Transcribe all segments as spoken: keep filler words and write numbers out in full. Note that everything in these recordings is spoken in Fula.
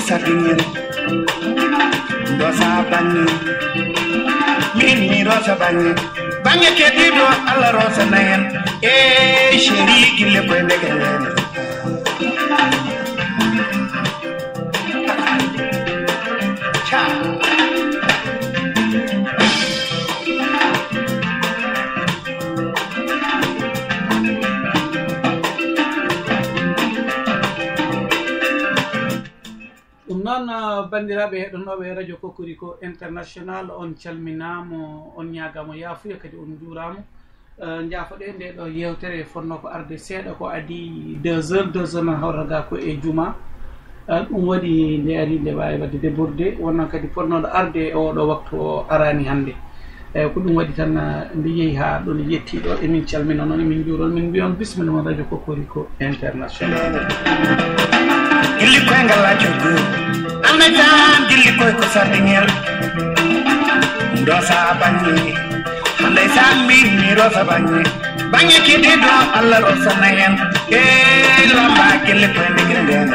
sardiŋel dosa banni min mi rosa banni bange kediɗo Allah rosa nayen e chéri gille koye ndegelen non bandiraɓe heɗonoɓe radio Cocorico international on calminamo on ñagamo yafuya kadi on juurama jaafoɗe nde ɗo yewtere fonno ko arde seeɗa ko adi deux heures deux heures man hawraga ko e juma ɗum waɗi nde ari nde wawi wadde déborde wonnon kadi ponnoɗo arde e oɗo waktu o arani hannde eyyi ko ɗum waɗi tan nde yeehi ha ɗon yettiɗo emin calmina noon emin juuron min mbiyon bisimilla mon radio Cocorico international gilli koye ngalla coggu anda jam gilli koye ko sardiŋel dosa banni hande sammi mi rosa banni bange kediɗo Allah rosa nayen e lamba gilli koye ndegel nden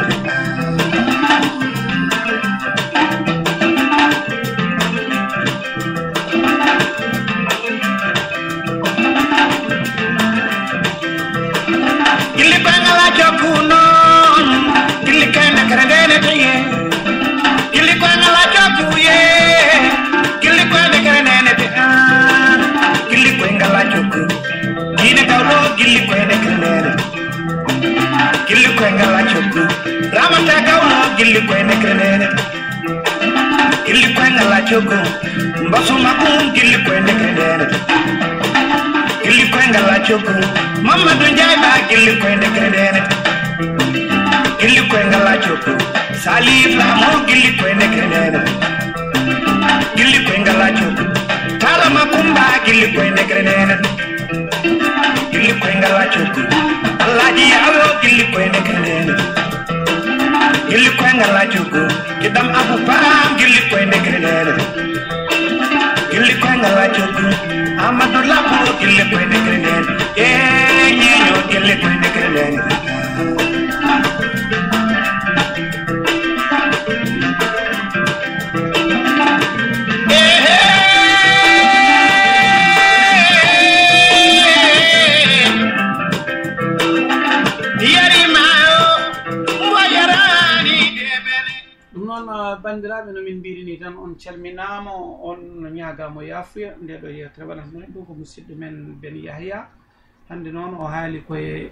gilli koye ngalla coggu noon gilli koye ndekere ndene teye gilli koye ngalla coggu ye gilli koye ndekere ndene te gilli koye ngalla coggu diine gawɗo gilli koye ndekere ndene gilli koye ngalla coggu ramata gawɗo gilli koye ndekere ndene gilli koye ngalla coggu mbasuma ɓum gilli koye ndekere ndene gilli koye ngalla coggu Mamadou Ndiaye ba gilli koye ndekere ndene gilli koye ngalla coggu Salif Lamo gilli koye ndekere ndene gilli koye ngalla coggu Tala Makumba gilli koye ndekere ndene gilli koye ngalla coggu Alhaji Yaro gilli koye ndekere ndene gilli koye ngalla coggu Kidam Abou Param gilli koye ndekere ndene gilli koye ngalla coggu Amadou Labo gilli koye ndekere ndene e ñeño gilli koye ndekere ndene bandiraɓe no min mbirini tan on calminama on ñagamo yafuya nde ɗo yewtere waɗata noon ɗum ko musidɗo men Ben Yahya hande noon o haali koye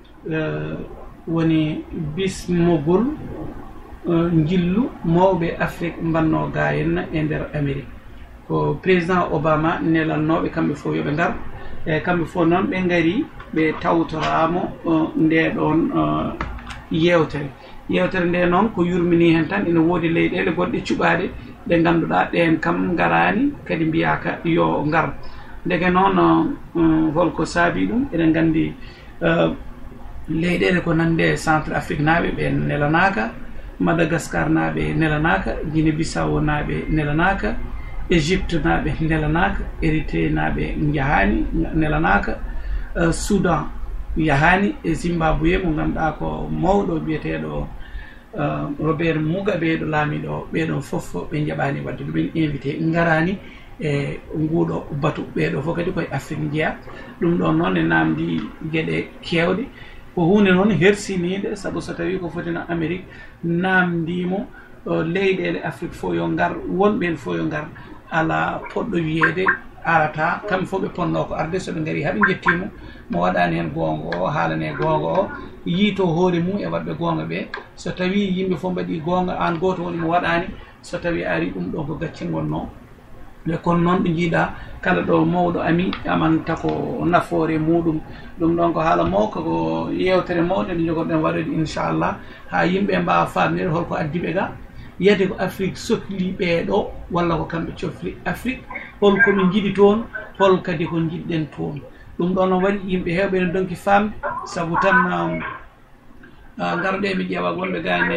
woni bismogol jillu mawɓe Afrique mbanno ga henna e nder Amérique ko président Obama nelannoɓe kamɓe fof yooɓe ngar e kamɓe fof noon ɓe gaari ɓe tawtoramo nde ɗon yewtere yewtere nde noon ko yurmini hen tan ene woodi leyɗele goɗɗe cuɓaɗe ɗe ganduɗa ɗen kam garani kadi mbiyaka yo ngar ndege noon holko saabi ɗum eɗen gandi leyɗele ko nande centre Afrique naaɓe ɓe nelanaka Madagascar naaɓe nelanaka Guinée Bissau naaɓe nelanaka Égypte naaɓe nelanaka Érythrée naaɓe jahani nelanaka Soudan yahani e Zimbabwe mo ganduɗa ko mawɗo biyeteɗo Robert Mugabe ɗo laamiɗo ɓeɗon fof ɓe jaɓani wadde ɗumen invité garani e nguɗo batu ɓeɗo fof kadi koye Afrique jeeya ɗum ɗon noon e namdi gueɗe kewɗe ko hunde noon hersinide saabu so tawi ko fotino Amérique namdimo leyɗele Afrique fof yo ngar wonɓen fof yo ngar ala poɗɗo wiyede arata kamɓe fof ɓe ponno ko arde soɓe gaari haaɓe jettimo mo waɗani hen gonga o haalane gonga o yiito hoore mum e waɗɓe gonga ɓe so tawi yimɓe fof mbaɗi gonga an goto woni mo waɗani so tawi ari ɗum ɗo ko gaccingolno ɓe kono noon ɓe jiiɗa kala ɗo mawɗo ami amanta ko nafoore muɗum ɗum ɗon ko haala mawka ko yewtere mawɗe nde jogoɗen waɗede inchallah ha yimɓe mbawa famnide holko addiɓe ga yiyde ko Afrique sohli ɓeeɗo walla ko kamɓe cofli Afrique holkoɓe jiiɗi toon hol kadi ko jiɗɗen toon ɗum ɗon no waɗi yimɓe hewɓe ne donki famde saabu tan garɗe mi ƴeewa gonɓe gane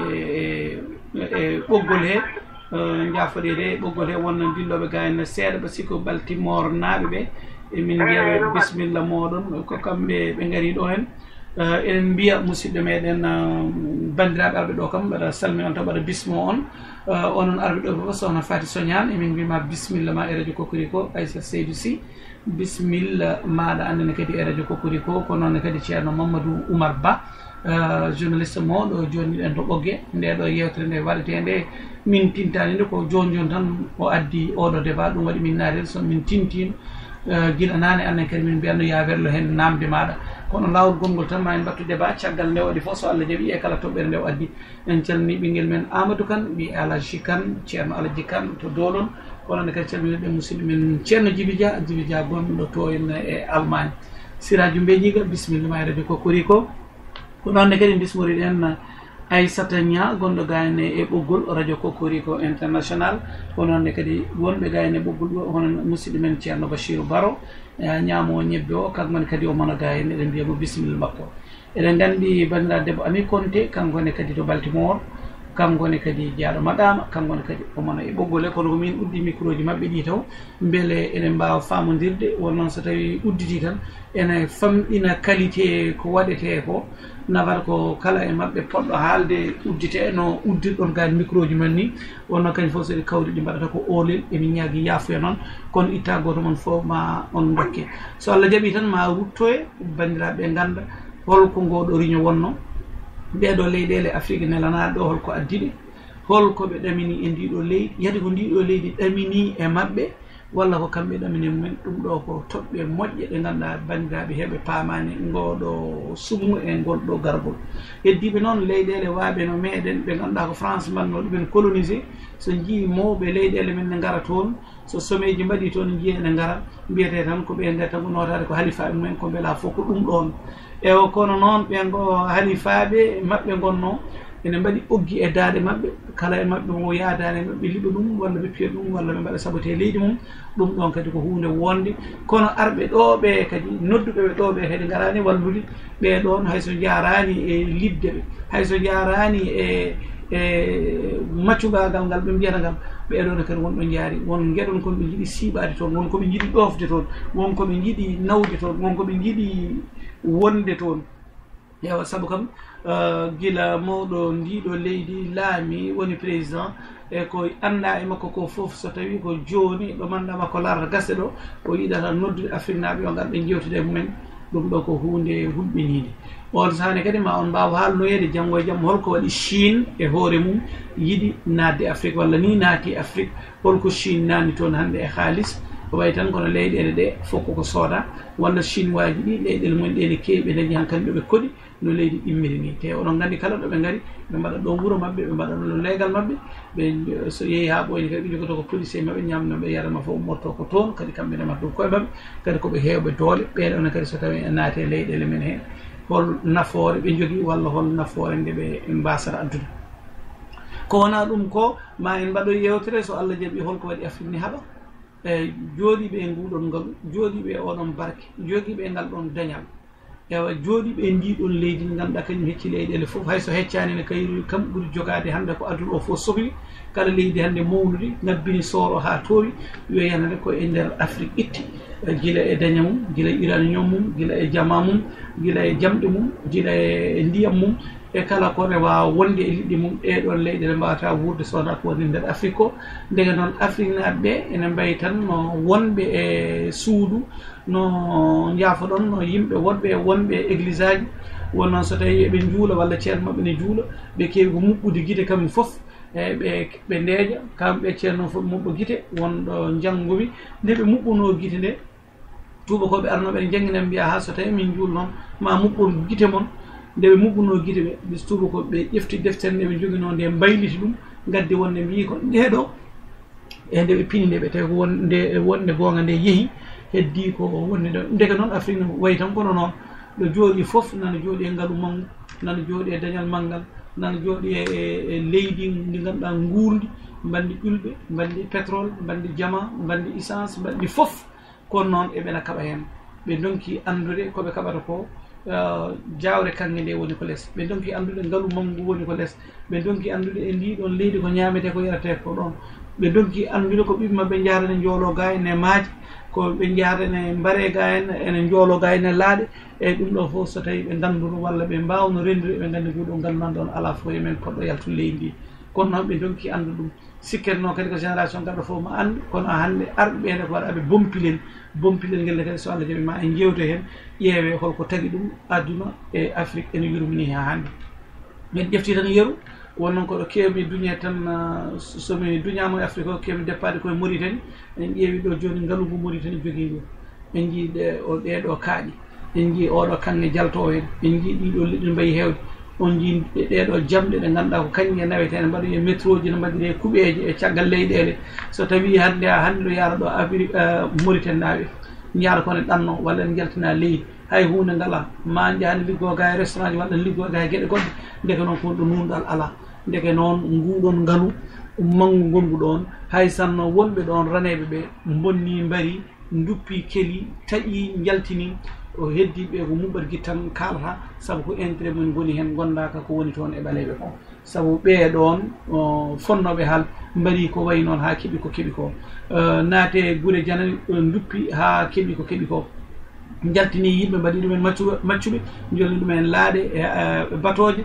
e ɓoggol he jaafoɗede ɓoggol he wonno dilloɓe gane seeɗa ɓa sikko Baltimore naaɓe ɓe emin ƴeewa bisimilla moɗon ko kamɓe ɓe gaari ɗo hen eɗen mbiya musidɗo meɗen bandiraɓe arɓe ɗo kam mbaɗa salmi on taw mbaɗa bismo on onon arɓe ɗo fof sohna Faty Sognane emin mbima bisimilla ma e radio Kokoriko Aissata Seydou Sy bisimilla maɗa annene kadi e radio Kokoriko ko noon kadi ceerno Mamadou Oumar Ba journaliste mawɗo joni ɗen to ɓogge nde ɗo yewtere nde waɗete nde min tintani nde ko joni joni tan o addi oɗo débat ɗum waɗi min naatede so min tintino guila nane annen kadi min mbiyatno ya werlo hen namde maɗa kono lawol gongol tan ma en mbattu débat caggal nde waɗi fof so Allah jaaɓi e kala toɓɓere nde o addi en calmini ɓinguel men Amadou Kane ɓi Alaji Kane ceerno Alaji Kane to Dolon kono nde kadi calminiɗe musidɗo men ceerno Djibi Dia Djibi Dia gonɗo to en e Allemagne Siraju Mbejiga bisimilla ma e radio Kokoriko ko noon ne kadi bismoriɗen Aissata Nia gonɗo gayne e ɓoggol radio Kokoriko international ko noon ne kadi wonɓe gayne e ɓoggol ɗo hono musidɗo men ceerno Bachirou Baro ñaamo ñebbe o kankone kadi o mona gayne eɗen mbiyamo bisimilla makko eɗen gandi bandiraɗo debbo Ami Konté kankone kadi to Baltimore kankone kadi jaaɗo maɗama kankone kadi o mona e ɓoggole kono ko min uddi micro ji mabɓe ɗi taw beele eɗen mbawa famodirde won noon so tawi udditi tan ene famɗina qualité ko waɗete ko nawata ko kala e mabɓe poɗɗo haalde uddite no uddirɗon gani micro ji men ni wonno kañum fof soɗi kawri ɗi mbaɗata ko olel emin ñaagui yaafuya noon kono itta goto moon fof ma on dokke so Allah jaaɓi tan ma ruttoye bandiraɓe ganda holko ngoɗo riño wonno ɓeɗo leyɗele Afrique nelanaɗe ɗo holko addiɗe holko ɓe ɗamini e ndiɗo leydi yadi ko ndiɗo leydi ɗamini e mabɓe walla ko kamɓe ɗamini mumen ɗum ɗo ko toɓɓe moƴƴe ɗe ganduɗa bandiraɓe heeɓe paamani ngoɗo sumnu e gonɗo gargol heddiɓe noon leyɗele waaɓe no meɗen ɓe ganduɗa ko France mbanno ɗumen colonisé so jii mawɓe leyɗele men ne gara toon so someji mbaɗi toon jiiya ene gara mbiyete tan ko ɓe nder tan ko notade ko halifaɓe mumen ko beela fof ko ɗum ɗon ewo kono noon ɓen go halifaɓe mabɓe gonno ene mbaɗi ɓoggi e daade mabɓe kala e mabɓe mo yaadani mabɓe liɓa ɗum walla ɓe piya ɗum walla ɓe mbaɗa sabote leydi mum ɗum ɗon kadi ko hunde wonde kono arɓe ɗo ɓe kadi nodduɓe ɓe ɗo ɓe kadi garani wallude ɓe ɗon hayso jarani e libde ɓe hayso jarani e e maccugagal ngal ɓe mbiyata ngal ɓeɗone kadi wonɗo jaari won gueɗon koɓe jiiɗi siɓade toon won koɓe jiiɗi ɗofde toon won koɓe jiiɗi nawde toon won koɓe jiiɗi wonde toon yewa saabu kam uh, gila mawɗo ndiɗo leydi laami woni président e ko anda e makko ko foof so tawi ko joni ɗo manɗa makko larata gasde ɗo o yiɗata noddude Afrique naaɓe yo ngar ɓe jewtude mumen ɗum ɗo ko hunde hulɓinide on sahane kadi ma on mbawa haalnoyede janggo e jaam holko waɗi Chine e hoore mum yiɗi nadde Afrique walla ni naati Afrique holko Chine nani toon hande e haalis ko way tan kono leyɗele ɗe fof koko sooda walla Chine waji ɗi leyɗele mumen ɗe ne keewi ɓe dañi han kamɓe ɓe koɗi no leydi ɗimmiri ni te oɗon gandi kala ɗo ɓe gari ɓe mbaɗa ɗo wuuro mabɓe ɓe mbaɗa ɗo leegal mabɓe ɓe so yeehi ha ɓoyni kadi ɓe jogoto ko policier mabɓe ñamno ɓe yarama fof ummoto ko toon kadi kamɓe remata ɗum koye mabɓe kadi koɓe hewɓe doole ɓeɗone kadi so tawi naate leyɗele men hen hol nafoore ɓe jogui walla hol nafoore nde ɓe mbasata addude ko wona ɗum ko ma en mbaɗo yewtere so Allah jaaɓi holko waɗi Afrique ni haaɓa e jooɗiɓe e nguɗon ngaalu jooɗiɓe e oɗon barke jogiɓe e ngal ɗon dañal ewa jooɗiɓe e ndiɗon leydi ndi ganduɗa kañum hecci leyɗele fof hayso heccani ne kayru kam ɓuuri jogade hande ko aduna o fof sohli kala leydi hande mawnude ngabbini sooro ha towi yo yanade ko e nder Afrique itti gila e daña mum gila e uranium mum gila e jama mum gila e jamɗe mum gila e ndiyam mum e kala kone wawa wonde e liɗɗi mum ɗeɗon leyɗele mbawata wurde sowona ko woni nder Afrique o ndege noon Afrique naaɓe ɓe ene mbayi tan no wonɓe e suudu no jaafoɗon no yimɓe wonɓe wonɓe e église aji won noon so tawi eɓe juula walla ceerno mabɓe ne juula ɓe kewi ko muɓɓude guite kamɓe foof e ɓe ɓe ndeeƴa kamɓe ceerno fof muɓɓo guite wonɗo janggomi nde ɓe muɓɓuno guite nde tubakoɓe arnoɓe ne jangguinen mbiya ha so tawi min juul noon ma muɓɓon guite mon nde ɓe muɓɓuno guite ɓe bis tubakoɓe ɓe ƴefti deftere nde ɓe joguino nde mbayliti ɗum gaddi wonde mbi ko ndeɗo e nde ɓe pini nde ɓe tawi ko wonde wonde gonga nde yeehi heddi ko wonde ɗo ndeke noon Afrique no wayi tan kono noon ɗo jooɗi foof nana jooɗi e ngaalu manggu nana jooɗi e dañal manggal nana jooɗi e leydi ndi ganduɗa guurdi mbandi ƴulɓe mbandi pétrole mbandi diamant mbandi essence mbandi foof kono noon eɓena kaɓa hen ɓe donki andude koɓe kaɓata ko jawre kanŋe nde woni ko less ɓe donki andude ngaalu manggu woni ko less ɓe donki andude e ndiɗon leydi ko ñamete ko yarate ko ɗon ɓe donki andude ko ɓiɓɓe mabɓe jarane joolo ga ene maaji ko ɓe jahata ene mbare ga en ene joolo ga ene laaɗe eyyi ɗum ɗo fof so tawi ɓe ganduno walla ɓe mbawno rendude ɓe gandi ko ɗum ganduɗon ɗon ala fof emen poɗɗo yaltu leydi ndi kono noon ɓe donki andu ɗum sikkatno kadi ko génération garɗo fof mo andu kono hande arɓe ɓene ko waɗaɓe bompilen bompilen ngel kadi so Allah jaɓi ma en jewto hen ƴeewe holko tagui ɗum aduna e Afrique ene yurmini ha hande min ƴefti tan yeeru wonnon koɗo kewmi duñe tan somi duñama e Afrique o kewmi déppade koye Mauritanie en ƴeewi ɗo joni ngaalugu Mauritanie jogui ɗo en jii ɗe o ɗeɗo kaaƴi en jii oɗo kanŋe jalto hen en jii ɗiɗo leɗɗi mbayi hewde on jii ɗeɗo jamɗe ɗe ganduɗa ko kañƴe nawetene mbaɗa e métro ji ne mbaɗire kuuɓeje e caggal leyɗele so tawi hande a hande ɗo yaara ɗo Afrique Mauritanie naaɓe jaara kone ɗanno walla en jaltina leydi hay hunde ngala ma jahani liggo ga e restaurant ji walla liggo ga e gueɗe goɗɗe ndeke noon kon ɗo nunɗal ala ndeke noon nguɗon ngaalu manggu gongu ɗon hay sanno wonɓe ɗon raneɓe ɓe bonni mbari duppi keeli taƴi jaltini o heddiɓe ko muɓat gui tan kalata saabu ko intérêt mumen goni hen gondaka ko woni toon e ɓaleɓe ko saabu ɓe ɗon fonnoɓe haal mbari ko wayi noon ha keeɓi ko keeɓi ko naate guure janani duppi ha keeɓi ko keeɓi ko jaltini yimɓe mbaɗi ɗumen maccuɓe jolni ɗumen laaɗe e batoje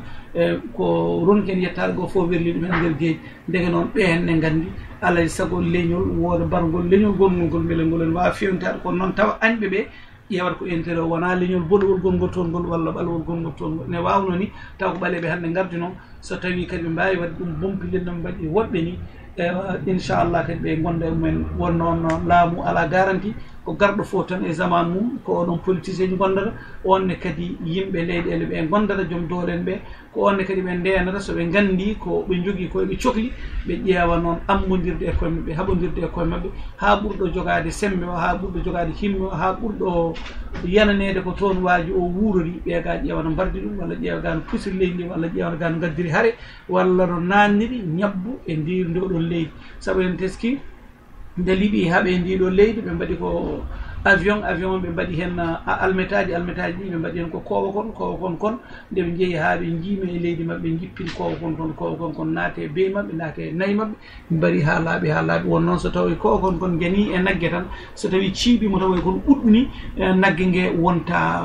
ko ronken yettade go fof werli ɗumen nder gueji ndege noon ɓen ne gandi alay saago leñol wooda bargol leñol gongol ngol beele ngol en wawa fewnitade kono noon tawa añɓe ɓe ƴewata ko intérêt o wona leñol bolowol gongol toon ngol walla ɓalowol gongol toon ngol ne wawno ni taw ko ɓaleɓe hande gardino so tawi kadi ɓe mbawi wadde ɗum bompilel no mbaɗi woɗɓe ni ewa inchallah kadi ɓe gonda e mumen wonno noon laamu ala garantie ko garɗo fof tan e zaman mum ko onon politicien ji gondata onne kadi yimɓe leyɗele ɓe gondata joom doolen ɓe ko onne kadi ɓe ndenata soɓe gandi ko ɓe jogui koyeɓe cohli ɓe ƴeewa noon ammodirde e koye mabɓe haɓodirde e koye mabɓe ha ɓurɗo jogade sembe o ha ɓurɗo jogade himme o ha ɓurɗo yananede ko toon waaji o wuurori ɓe ga ƴeewa no mbardi ɗum walla ƴeewa ga no pusiri leydi ndi walla ƴeewa ga no gaddiri haare walla no nanniri ñabbu e ndir ndoɗon leydi saabu en teski nde liiɓi haaɓe ndiɗo leydi ɓe mbaɗi ko avion avion ɓe mbaɗi hen almetaji almetaji ɗi ɓe mbaɗi hen ko koowa kon koowa kon kon nde ɓe jeeyi ha ɓe jiimi e leydi mabɓe jippini koowa kon kon koowa kon kon naate bey mabɓe naate nayyi mabɓe mbari ha laaɓi ha laaɓi won noon so tawi koowa kon kon jani e naggue tan so tawi ciiɓimo tawa kon ɗuɗɗuni naggue ngue wonta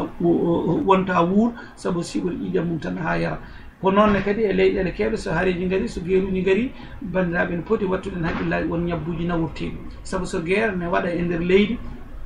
wonta wuur saabu siɓori ƴiƴam mum tan ha yara ko noonne kadi e leyɗele kewɗe so haareji gaari so gueeruji gaari bandiraɓe ne poti wattude haqqillaji won ñabbuji nawurteɗi saabu so guerre ne waɗa e nder leydi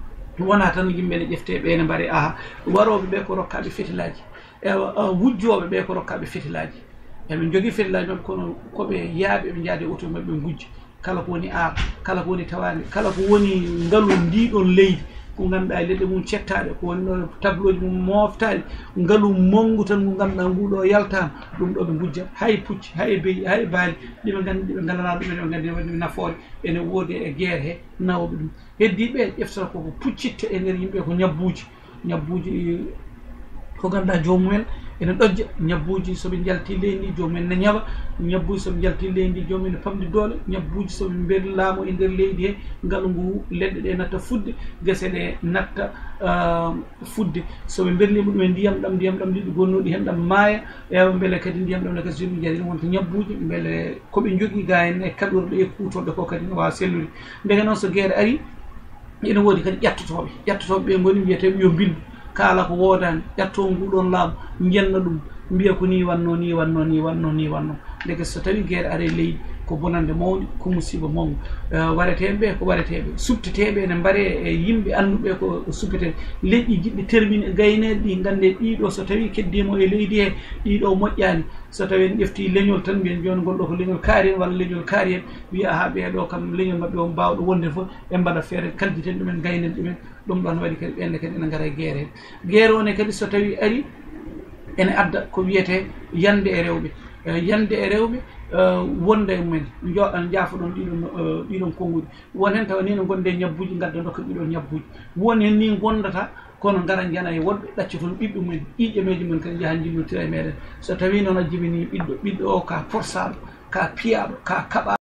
wona tan yimɓe ne ƴefte ɓe ne mbaɗe aha waroɓe ɓe ko rokkaɓe fetilaji e wujjoɓe ɓe ko rokkaɓe fetilaji eɓe jogui fetilaji mabɓe kono koɓe yaaɓe ɓe jaade auto mabɓe gujja kala ko woni aar kala ko woni tawade kala ko woni ngaalu ndiɗon leydi ko ganduɗa leɗɗe mum cettaɗe ko woni ɗo tableau ji mum moftaɗi ngaalu mawgu tan ngu ganduɗa nguɗo yaltama ɗum ɗo ɓe gujja hay pucci hay beyi hay baali ɗiɓe gandi ɗiɓe gandana ɗumen ɓe gandi waɗi nafoore ene woodi e guerre he nawɓe ɗum heddiɓe ƴeftata koko puccitte e nder yimɓe ko ñabbuji ñabbuji ko ganduɗa jomumen ene ɗojja ñabbuji soɓe jalti leydi jomumen ne ñawa ñabbuji soɓe jalti leydi jomumen ne pamɗi doole ñabbuji soɓe mbeɗi laamu e nder leydi he ngaalu ngu leɗɗe ɗe natta fudde guese ɗe natta fudde soɓe berlima ɗum e ndiyam ɗam ndiyam ɗam ɗiɗi gonnuɗi hen ɗam maaya ewa beele kadi ndiyam ɗam ne kadi somi jaari wonto ñabbuji beele koɓe jogui ga hen e kaɗorɗe e kutorɗe ko kadi ne wawa sellude ndeke noon so guerre ari ene woodi kadi ƴattotoɓe ƴattotoɓe ɓe goni wiyeteɓe yo bindu kala ko woodani ƴatto nguɗon laamu jenna ɗum mbiya ko ni wanno ni wanno ni wanno ni wanno ndeke so tawi guerre are leydi ko bonande mawde ko musiba mawdu wareteɓe ko wareteɓe subteteɓe ne mbaare e yimɓe anduɓe ko subteteɓe leƴƴi jiɗɗi termine gayneɗe ɗi gande ɗiɗo so tawi keddimo e leydi he ɗiɗo moƴƴani so tawi en ƴefti leñol tan mbiyen joni gonɗo ko leñol kaari en walla leñol kaari en wiya aha ɓeɗo kam leñol mabɓe o mbawɗo wonde fof ɓe mbaɗa feere kalditen ɗumen gaynen ɗumen ɗum ɗon waɗi kadi ɓenne kadi ene gara e guerre he guerre one kadi so tawi ari ene adda ko wiyete yande e rewɓe yande e rewɓe wonda e mumen jaafa ɗon ɗiɗon ɗiɗon konguɗi won hen tawa ni no gonde ñabbuji gadda dokka ɗiɗon ñabbuji won hen ni gondata kono gara jana e woɗɓe ɗacca toon ɓiɓɓe mumen ƴiƴameji mumen kadi jaha jillodira e meɗen so tawi noon a jibini ɓiɗɗo ɓiɗɗo o ka forsaɗo ka piyaɗo ka kaɓa